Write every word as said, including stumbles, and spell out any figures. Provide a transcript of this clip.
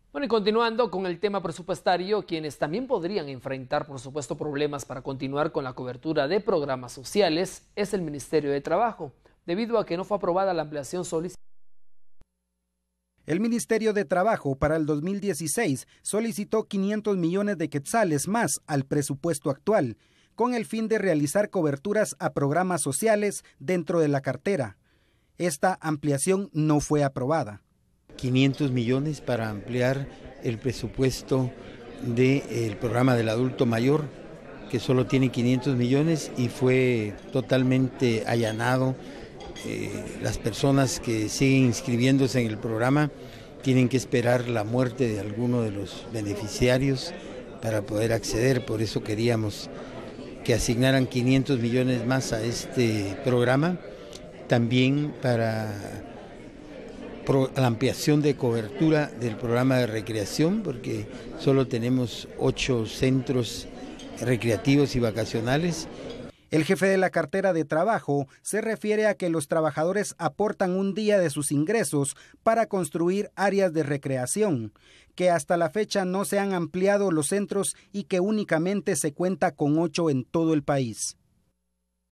Bueno, y continuando con el tema presupuestario, quienes también podrían enfrentar, por supuesto, problemas para continuar con la cobertura de programas sociales es el Ministerio de Trabajo, debido a que no fue aprobada la ampliación solicitada. El Ministerio de Trabajo para el dos mil dieciséis solicitó quinientos millones de quetzales más al presupuesto actual, con el fin de realizar coberturas a programas sociales dentro de la cartera. Esta ampliación no fue aprobada. quinientos millones para ampliar el presupuesto del programa del adulto mayor, que solo tiene quinientos millones y fue totalmente allanado. Eh, las personas que siguen inscribiéndose en el programa tienen que esperar la muerte de alguno de los beneficiarios para poder acceder. Por eso queríamos que asignaran quinientos millones más a este programa, también para la ampliación de cobertura del programa de recreación, porque solo tenemos ocho centros recreativos y vacacionales. El jefe de la cartera de trabajo se refiere a que los trabajadores aportan un día de sus ingresos para construir áreas de recreación, que hasta la fecha no se han ampliado los centros y que únicamente se cuenta con ocho en todo el país.